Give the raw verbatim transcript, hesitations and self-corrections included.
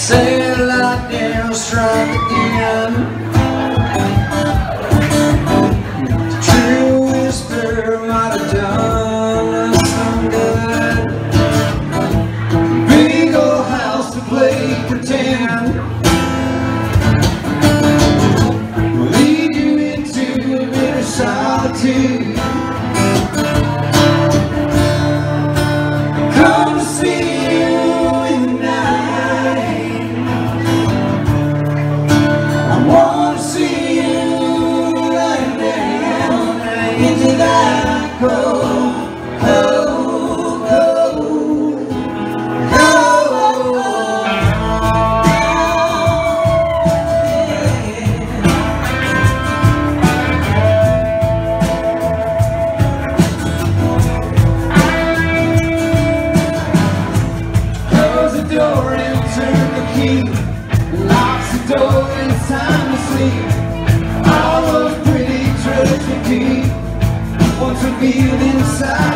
Say lightning strike again. The true whisper might have done us some good. Big old house to play pretend will lead you into a bitter solitude. Come to see you in the night. I want to see you right down into that cold, cold, cold, cold. Close the door and turn the key. Locks the door and it's time to sleep. All those pretty treasures we keep once revealed inside.